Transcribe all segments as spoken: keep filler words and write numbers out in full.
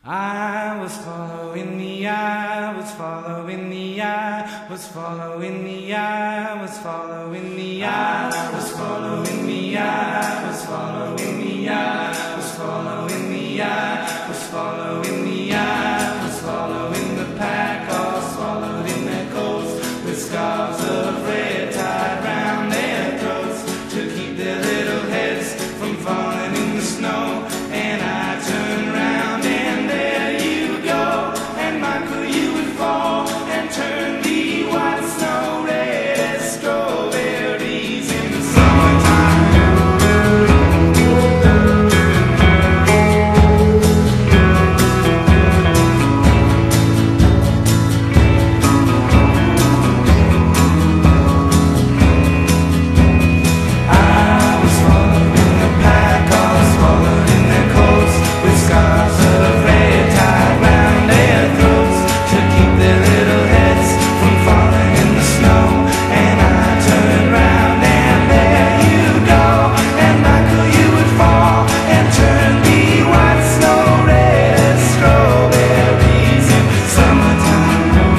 I was following the eye, was following the eye, was following the eye, was following the eye, was following the eye, was following the eye, was following the eye, was following the eye, was following the pack, all swallowed in their coats, with scarves of red tied round their throats to keep their little heads from falling in the snow. And I turned round and there you go, and Michael, you would fall and turn the white snow red as strawberries in the summertime. I was following the pack, all swallowed in their coats, with scarves of red tied round their throats to keep their little heads from falling in the snow. And I turned round and there you go, and Michael, you would fall and turn the white snow red as strawberries in summertime.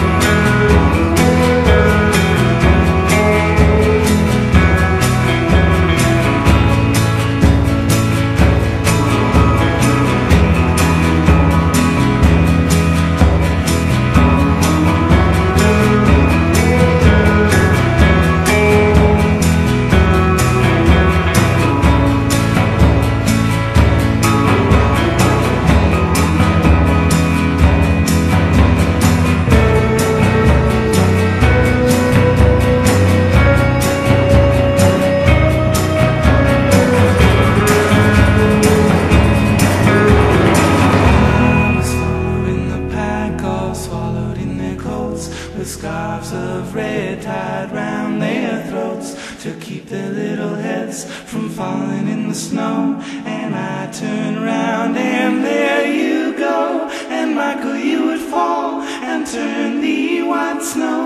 I was following the pack, all swallowed in their coats, with scarves of red tied round their throats to keep their little heads from falling in the snow. And I turned round and there you go, and Michael, you would fall and turn the white snow